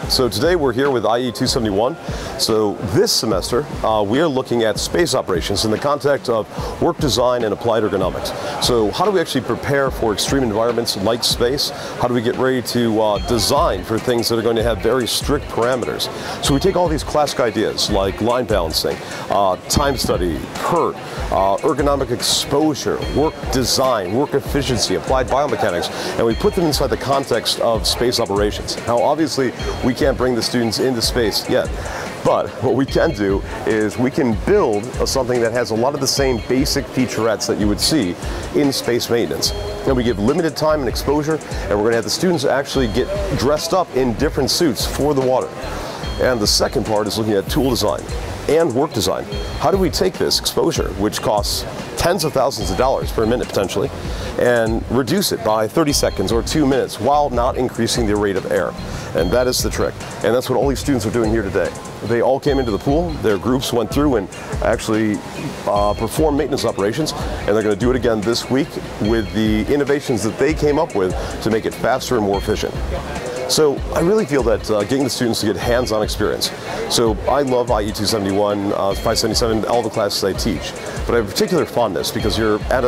So today we're here with IE 271. So this semester we are looking at space operations in the context of work design and applied ergonomics. So how do we actually prepare for extreme environments like space? How do we get ready to design for things that are going to have very strict parameters? So we take all these classic ideas like line balancing, time study, PERT, ergonomic exposure, work design, work efficiency, applied biomechanics, and we put them inside the context of space operations. Now obviously we can't bring the students into space yet, but what we can do is we can build something that has a lot of the same basic featurettes that you would see in space maintenance. And we give limited time and exposure, and we're going to have the students actually get dressed up in different suits for the water. And the second part is looking at tool design and work design. How do we take this exposure, which costs tens of thousands of dollars per minute potentially, and reduce it by 30 seconds or 2 minutes while not increasing the rate of error? And that is the trick. And that's what all these students are doing here today. They all came into the pool, their groups went through and actually performed maintenance operations, and they're going to do it again this week with the innovations that they came up with to make it faster and more efficient. So I really feel that getting the students to get hands-on experience. So I love IE 271, 577, all the classes I teach, but I have a particular fondness because you're at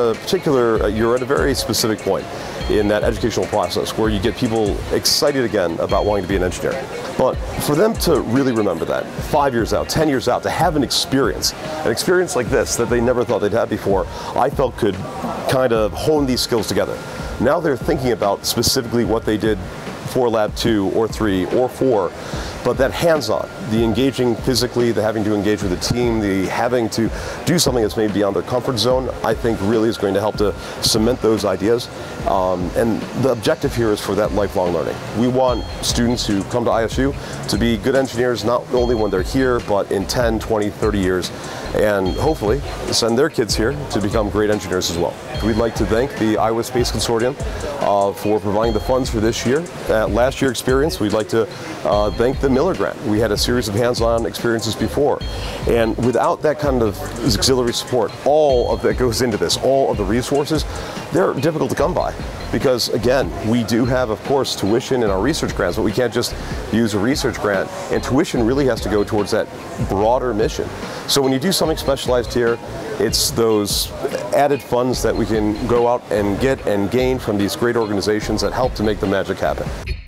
a very specific point in that educational process where you get people excited again about wanting to be an engineer. But for them to really remember that 5 years out, 10 years out, to have an experience like this that they never thought they'd have before, I felt could kind of hone these skills together. Now they're thinking about specifically what they did for Lab 2 or 3 or 4, but that hands-on, the engaging physically, the having to engage with the team, the having to do something that's maybe beyond their comfort zone, I think really is going to help to cement those ideas. And the objective here is for that lifelong learning. We want students who come to ISU to be good engineers not only when they're here, but in 10, 20, 30 years, and hopefully send their kids here to become great engineers as well. We'd like to thank the Iowa Space Consortium for providing the funds for this year. Last year experience, we'd like to thank the Miller Grant. We had a series of hands-on experiences before, and without that kind of auxiliary support, all of that goes into this, all of the resources, they're difficult to come by. Because again, we do have, of course, tuition in our research grants, but we can't just use a research grant, and tuition really has to go towards that broader mission. So when you do something specialized here, it's those added funds that we can go out and get and gain from these great organizations that help to make the magic happen.